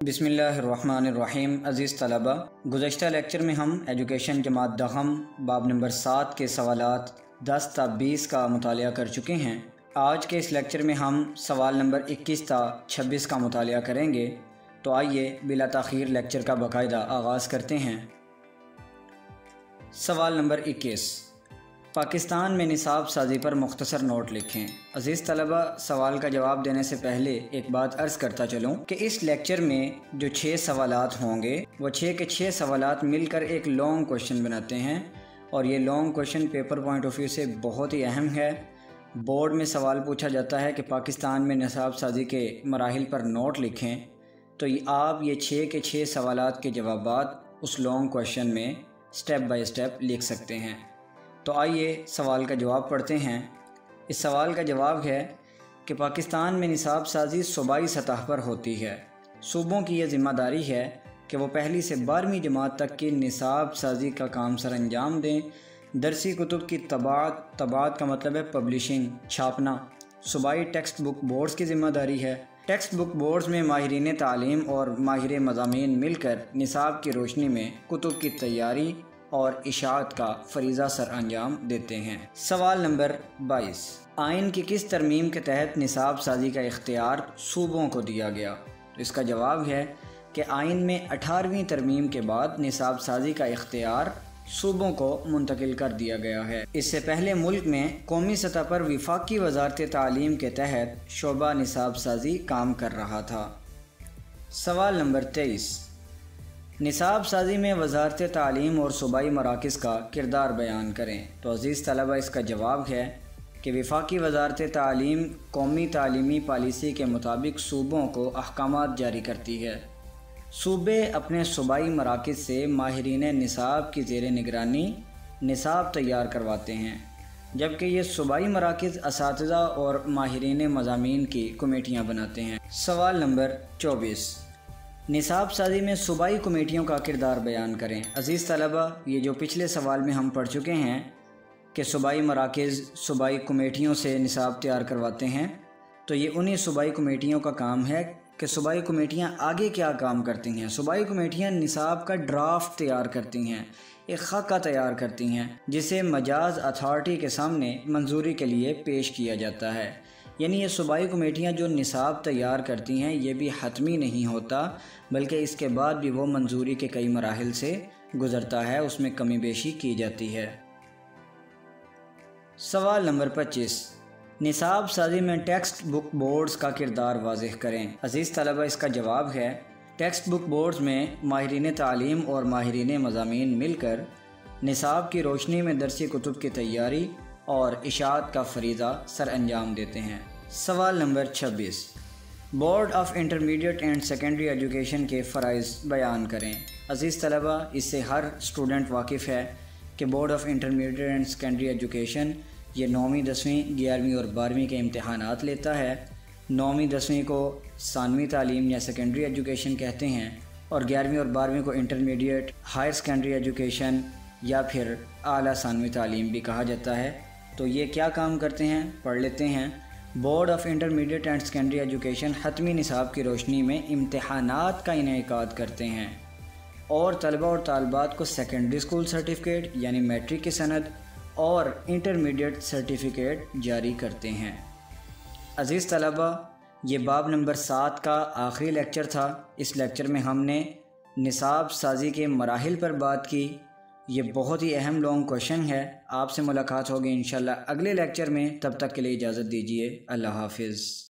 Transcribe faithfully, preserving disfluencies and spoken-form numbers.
بسم اللہ الرحمن الرحیم۔ عزیز طلبہ، گزشتہ لیکچر میں ہم ایجوکیشن جماعت دہم باب نمبر سات کے سوالات دس تا بیس کا مطالعہ کر چکے ہیں۔ آج کے اس لیکچر میں ہم سوال نمبر اکیس تا چھبیس کا مطالعہ کریں گے، تو آئیے بلا تاخیر لیکچر کا باقاعدہ آغاز کرتے ہیں۔ سوال نمبر اکیس، پاکستان میں نصاب سازی پر مختصر نوٹ لکھیں۔ عزیز طلبہ، سوال کا جواب دینے سے پہلے ایک بات عرض کرتا چلوں کہ اس لیکچر میں جو چھ سوالات ہوں گے وہ چھ کے چھ سوالات مل کر ایک لانگ کوشچن بناتے ہیں، اور یہ long question paper point of view سے بہت ہی اہم ہے۔ بورڈ میں سوال پوچھا جاتا ہے کہ پاکستان میں نصاب سازی کے مراحل پر نوٹ لکھیں، تو آپ یہ چھ کے چھ سوالات کے جوابات اس لانگ کوشچن میں سٹیپ بائی سٹیپ لکھ سکتے ہیں۔ تو آئیے سوال کا جواب پڑھتے ہیں۔ اس سوال کا جواب ہے کہ پاکستان میں نصاب سازی صوبائی سطح پر ہوتی ہے۔ صوبوں کی یہ ذمہ داری ہے کہ وہ پہلی سے بارہویں جماعت تک کی نصاب سازی کا کام سر انجام دیں۔ درسی کتب کی طباعت، طباعت کا مطلب ہے پبلشنگ، چھاپنا، صوبائی ٹیکسٹ بک بورڈز کی ذمہ داری ہے۔ ٹیکسٹ بک بورڈز میں ماہرین تعلیم اور ماہر مضامین مل کر نصاب کی روشنی میں کتب کی تیاری اور اشاعت کا فریضہ سر انجام دیتے ہیں۔ سوال نمبر بائیس، آئین کی کس ترمیم کے تحت نصاب سازی کا اختیار صوبوں کو دیا گیا؟ اس کا جواب ہے کہ آئین میں اٹھارہویں ترمیم کے بعد نصاب سازی کا اختیار صوبوں کو منتقل کر دیا گیا ہے۔ اس سے پہلے ملک میں قومی سطح پر وفاقی وزارت تعلیم کے تحت شعبہ نصاب سازی کام کر رہا تھا۔ سوال نمبر تیئیس، نصاب سازی میں وزارت تعلیم اور صوبائی مراکز کا کردار بیان کریں۔ تو عزیز طلبہ، اس کا جواب ہے کہ وفاقی وزارت تعلیم قومی تعلیمی پالیسی کے مطابق صوبوں کو احکامات جاری کرتی ہے۔ صوبے اپنے صوبائی مراکز سے ماہرین نصاب کی زیر نگرانی نصاب تیار کرواتے ہیں، جبکہ یہ صوبائی مراکز اساتذہ اور ماہرین مضامین کی کمیٹیاں بناتے ہیں۔ سوال نمبر چوبیس، نصاب سازی میں صوبائی کمیٹیوں کا کردار بیان کریں۔ عزیز طلبہ، یہ جو پچھلے سوال میں ہم پڑھ چکے ہیں کہ صوبائی مراکز صوبائی کمیٹیوں سے نصاب تیار کرواتے ہیں، تو یہ انہی صوبائی کمیٹیوں کا کام ہے کہ صوبائی کمیٹیاں آگے کیا کام کرتی ہیں۔ صوبائی کمیٹیاں نصاب کا ڈرافٹ تیار کرتی ہیں، ایک خاکہ تیار کرتی ہیں، جسے مجاز اتھارٹی کے سامنے منظوری کے لیے پیش کیا جاتا ہے۔ یعنی یہ صوبائی کمیٹیاں جو نصاب تیار کرتی ہیں یہ بھی حتمی نہیں ہوتا، بلکہ اس کے بعد بھی وہ منظوری کے کئی مراحل سے گزرتا ہے، اس میں کمی بیشی کی جاتی ہے۔ سوال نمبر پچیس، نصاب سازی میں ٹیکسٹ بک بورڈز کا کردار واضح کریں۔ عزیز طلبہ، اس کا جواب ہے ٹیکسٹ بک بورڈز میں ماہرین تعلیم اور ماہرین مضامین مل کر نصاب کی روشنی میں درسی کتب کی تیاری اور اشاعت کا فریضہ سر انجام دیتے ہیں۔ سوال نمبر چھبیس، board of intermediate and secondary education کے فرائض بیان کریں۔ عزیز طلبہ، اس سے ہر اسٹوڈنٹ واقف ہے کہ Board of intermediate and secondary Education یہ نویں دسویں گیارہویں اور بارہویں کے امتحانات لیتا ہے۔ نویں دسویں کو ثانوی تعلیم یا سیکنڈری ایجوکیشن کہتے ہیں، اور گیارہویں اور بارہویں کو انٹرمیڈیٹ ہائر سیکنڈری ایجوکیشن یا پھر اعلیٰ ثانوی تعلیم بھی کہا جاتا ہے۔ تو یہ کیا کام کرتے ہیں، پڑھ لیتے ہیں۔ Board of intermediate and secondary Education حتمی نصاب کی روشنی میں امتحانات کا انعقاد کرتے ہیں، اور طلبہ اور طالبات کو سیکنڈری اسکول سرٹیفکیٹ یعنی میٹرک کی سند اور انٹرمیڈیٹ سرٹیفکیٹ جاری کرتے ہیں۔ عزیز طلبہ، یہ باب نمبر سات کا آخری لیکچر تھا۔ اس لیکچر میں ہم نے نصاب سازی کے مراحل پر بات کی۔ یہ بہت ہی اہم لانگ کوشچن ہے۔ آپ سے ملاقات ہوگی انشاءاللہ اگلے لیکچر میں، تب تک کے لیے اجازت دیجیے۔ اللہ حافظ۔